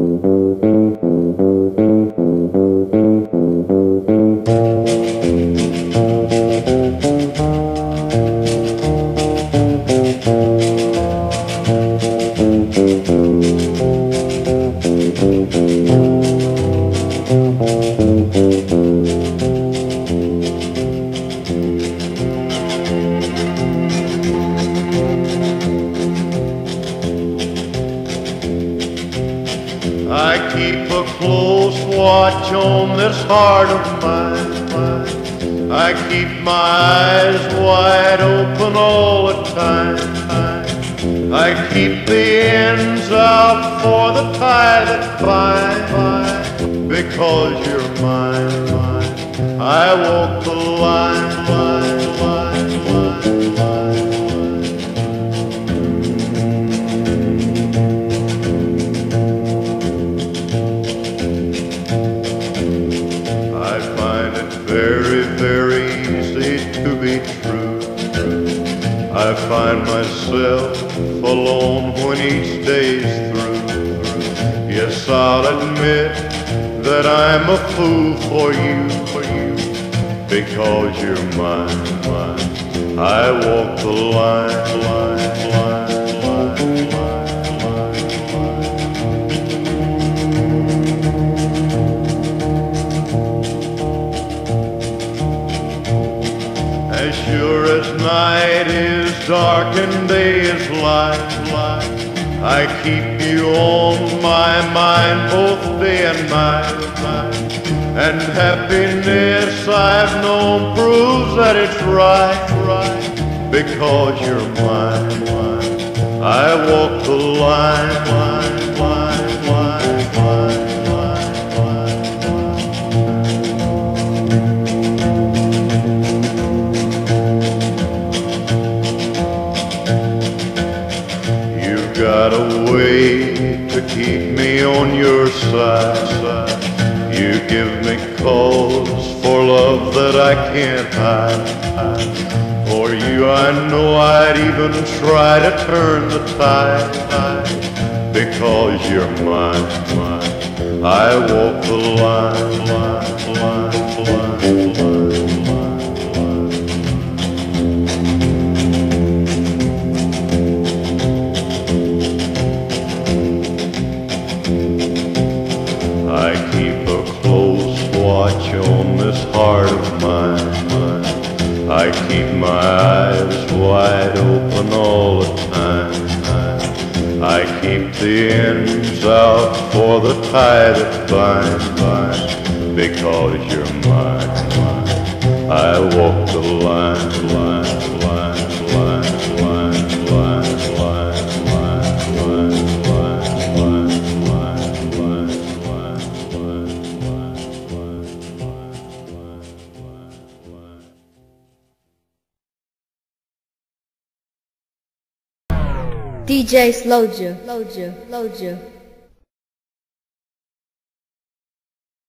I keep a close watch on this heart of mine. I keep my eyes wide open all the time. I keep the ends out for the tie that binds. Because you're mine, I walk the line. Very, very easy to be true. I find myself alone when each day's through. Yes, I'll admit that I'm a fool for you, because you're mine. I walk the line. As sure as night is dark and day is light, I keep you on my mind both day and night. And happiness I've known proves that it's right, because you're mine. I walk the line. Got a way to keep me on your side. You give me cause for love that I can't hide. For you I know I'd even try to turn the tide, because you're mine. I walk the line. I keep a close watch on this heart of mine. I keep my eyes wide open all the time. I keep the ends out for the tie that binds, because you're mine. I walk the line. DJ Slowja.